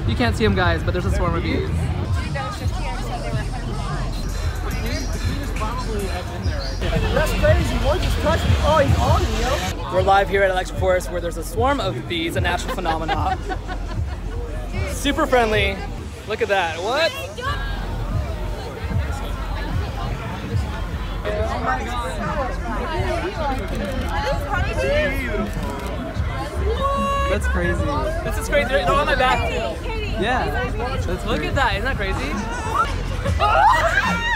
You can't see them, guys, but there's a swarm of bees. Dude that was just here said they were 100. Bees probably have been there right now. That's crazy. One just touched me. Oh, he's on me, yo. We're live here at Electric Forest where there's a swarm of bees, a natural phenomenon. Super friendly. Look at that. What? Oh my god. That's crazy. This is crazy. They're on my back too. Yeah. Let's look at that. Isn't that crazy?